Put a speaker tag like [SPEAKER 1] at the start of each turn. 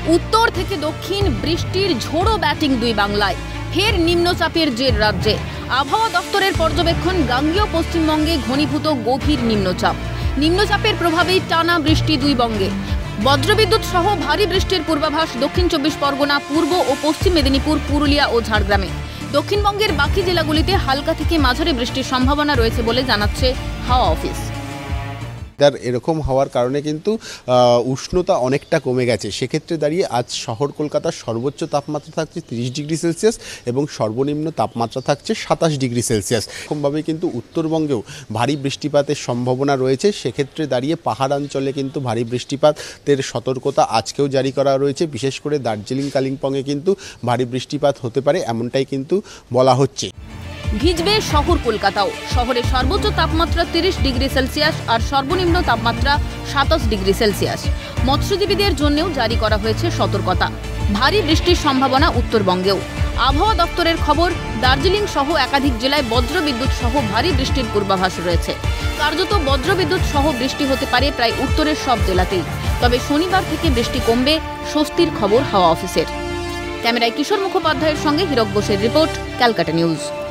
[SPEAKER 1] উত্তর থেকে দক্ষিণ বৃষ্টির ঝোড়ো ব্যাটিং দুই বাংলায়, ফের নিম্নচাপের জের রাজ্যে। আবহাওয়া দপ্তরের পর্যবেক্ষণ, গাঙ্গেয় পশ্চিমবঙ্গে ঘনীভূত গভীর নিম্নচাপ। নিম্নচাপের প্রভাবেই টানা বৃষ্টি দুই বঙ্গে। বজ্রবিদ্যুৎ সহ ভারী বৃষ্টির পূর্বাভাস দক্ষিণ 24 পরগনা, পূর্ব ও পশ্চিম মেদিনীপুর, পুরুলিয়া ও ঝাড়গ্রামে। দক্ষিণবঙ্গের বাকি জেলাগুলিতে হালকা থেকে মাঝারি বৃষ্টির সম্ভাবনা রয়েছে বলে জানাচ্ছে হাওয়া অফিস।
[SPEAKER 2] এরকম হওয়ার কারণে কিন্তু উষ্ণতা অনেকটা কমে গেছে। সেক্ষেত্রে দাঁড়িয়ে আজ শহর কলকাতার সর্বোচ্চ তাপমাত্রা থাকছে 30 ডিগ্রি সেলসিয়াস এবং সর্বনিম্ন তাপমাত্রা থাকছে 27 ডিগ্রি সেলসিয়াস। এরকমভাবে কিন্তু উত্তরবঙ্গেও ভারী বৃষ্টিপাতের সম্ভাবনা রয়েছে। সেক্ষেত্রে দাঁড়িয়ে পাহাড় অঞ্চলে কিন্তু ভারী বৃষ্টিপাতের সতর্কতা আজকেও জারি করা রয়েছে। বিশেষ করে দার্জিলিং, কালিম্পংয়ে কিন্তু ভারী বৃষ্টিপাত হতে পারে, এমনটাই কিন্তু বলা হচ্ছে।
[SPEAKER 1] ভিজবে শহর কলকাতাও। শহরে সর্বোচ্চ তাপমাত্রা 30 ডিগ্রি সেলসিয়াস আর সর্বনিম্ন তাপমাত্রা 27 ডিগ্রি সেলসিয়াস। মৎস্যজীবীদের জন্যও জারি করা হয়েছে সতর্কতা। ভারী বৃষ্টির সম্ভাবনা উত্তরবঙ্গেও। আবহাওয়া দপ্তরের খবর, দার্জিলিং সহ একাধিক জেলায় বজ্রবিদ্যুৎ সহ ভারী বৃষ্টির পূর্বাভাস রয়েছে। কার্যত বজ্রবিদ্যুৎ সহ বৃষ্টি হতে পারে প্রায় উত্তরের সব জেলাতেই। তবে শনিবার থেকে বৃষ্টি কমবে, স্বস্তির খবর হাওয়া অফিসের। ক্যামেরায় কিশোর মুখোপাধ্যায়ের সঙ্গে হীরক বোসের রিপোর্ট, ক্যালকাটা নিউজ।